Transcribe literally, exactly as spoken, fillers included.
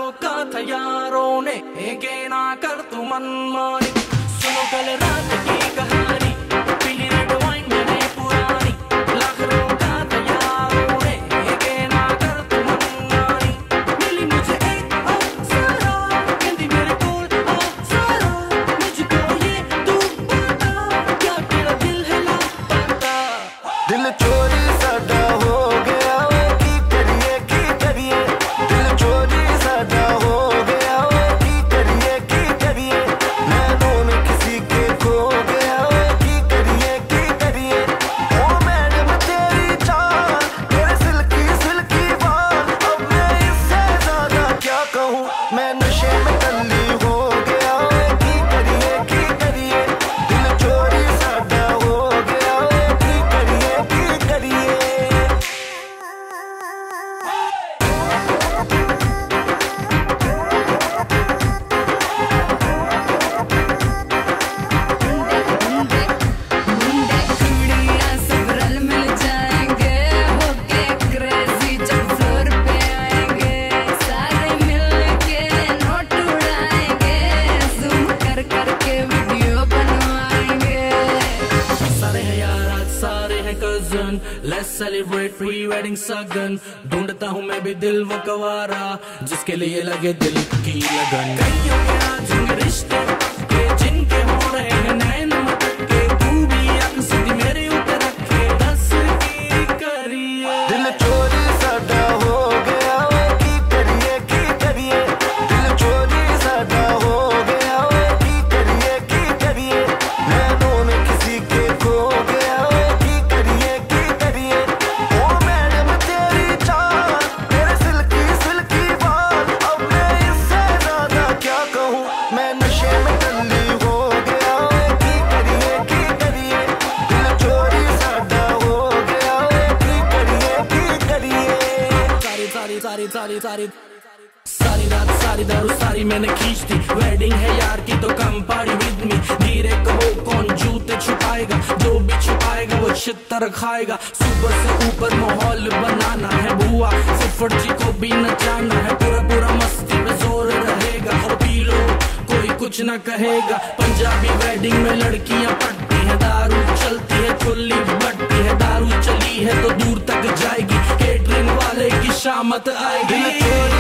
रोका था यारों ने, के ना कर तू मनमानी। सुनो कल रात की कहानी, पीली रेड वाइन मैंने पुरानी। लाख रोका था यारों ने, के ना कर तू मनमानी। मिली मुझे एक अप्सरा, कहती मेरे कोल अप्सरा। मुझको ये तू बता, क्या तेरा दिल है लापता? दिल चोरी साडा हो गया, की करिए की करिए। दिल चोरी साडा हो गया, की करिए की करिए। नैनों में किसी के खो गया, की करिए की करिए। ओ मैडम तेरी चाल, तेरे सिल्की सिल्की बाल, अब मैं इससे ज्यादा क्या कहूँ। मैं नशे में टल्ली हो गया, की करिए की करिए। दिल चोरी साडा हो गया, की करिए की करिए। कुड़ियाँ सब रल मिल जाएंगे, होके क्रेजी जब फ्लोर पे आएंगे। सारे मिलके नोट उड़ाएंगे, जूम कर कर के वीडियो बनवाएंगे। सारे हैं यार आज सारे हैं cousin, let's celebrate pre wedding सगन। ढूंढता हूँ मैं भी दिल वो कवारा, जिसके लिए लगे दिल की लगन। कईयों के आज होंगे रिश्ते के, जिनके हो रहे हैं नैन मटके। तू भी अक सीधी मेरे ऊपर रखे, दस की करिए। दिल चोरी साडा हो गया, की करिए की करिए। दिल चोरी साडा हो गया, की करिए की करिए। नैनों में किसी के खो गया, की करिए की करिए। ओ मैडम तेरी चाल, तेरे सिल्की सिल्की बाल, अब मैं इससे ज्यादा क्या कहूँ। मैं नशे में टल्ली हो गया, की करिए की करिए। दिल चोरी साडा हो गया, की करिए की करिए। सारी सारी सारी सारी सारी सारी रात सारी दारू सारी मैंने खींच दी। वेडिंग है यार की तो कम पार्टी विद मी। धीरे कहो कौन जूते छुपाएगा, जो भी छुपाएगा वो छितर खाएगा। सुपर से ऊपर माहौल बनाना है बुआ, सिफर जी को भी नचाना है। पूरा पूरा मस्ती में जोर रहेगा, और पी लो कोई कुछ ना कहेगा। पंजाबी वेडिंग में लड़कियां पटती है, दारू चलती है खुली बटती है। दारू चली है तो दूर तक जाएगी, केटरिंग वाले की शामत आएगी।